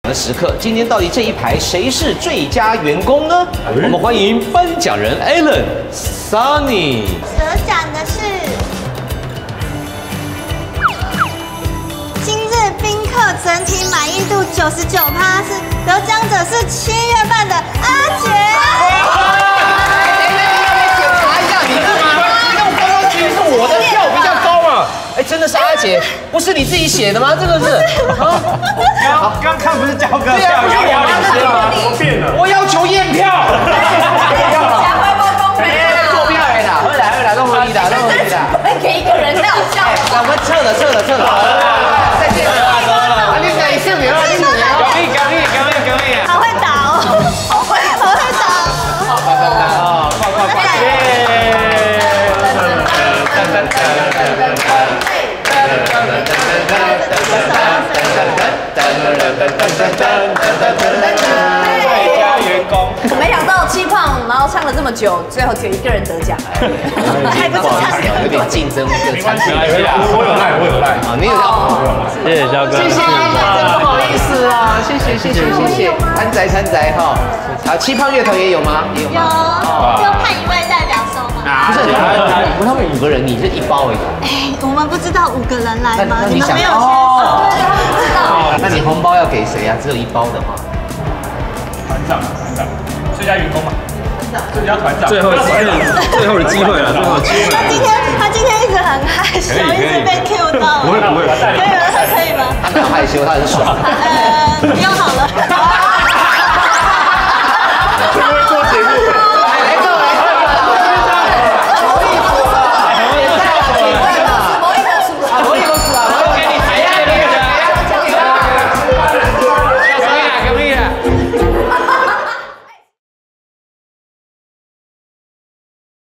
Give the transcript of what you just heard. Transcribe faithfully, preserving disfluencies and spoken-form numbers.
的时刻，今天到底这一排谁是最佳员工呢？我们欢迎颁奖人 Alan、Sunny。 得奖的是今日宾客整体满意度九十九趴，是得奖者是七月半的阿杰。 检查一下你是吗？你看我刚刚其实是我的票比较高嘛。哎，真的是阿杰，不是你自己写的吗？这个是啊。 刚刚看不是焦哥对啊，不是我要写的吗？ 我变了， 我要求验票。 假会不公平啊！ 做票来啦，会来会来，都合理的，都合理的。 给一个人那种笑那我们撤了，撤了，撤了。再见了，啊，你哪一次没有？你哪一可以可以可以可以。 好会打哦，好会好会打哦。 快快啊！快快快！ 最佳员工， 没想到气胖，然后唱了这么久，最后只有一个人得奖。 还不是唱有点竞争， 没关系，我有赖，我有赖。 啊，你有谢谢焦哥， 谢谢，真不好意思啊，谢谢谢谢谢谢，参仔参仔哈，啊，气胖乐团也有吗？也有有，要派一位代表收吗？ 不是，我们他们五个人，你是一包而已。 哎，我们不知道五个人来吗？你们没有哦， 不知道。 那你红包要给谁啊？只有一包的话， 团长，团长，最佳员工嘛，最佳团长， 最后机会，最后的机会了，最后的机会。 他今天他今天一直很害羞，一直被 Q 到。 不会不会， 可以吗？可以吗？ 他没有害羞，他很爽。 呃，不用好了。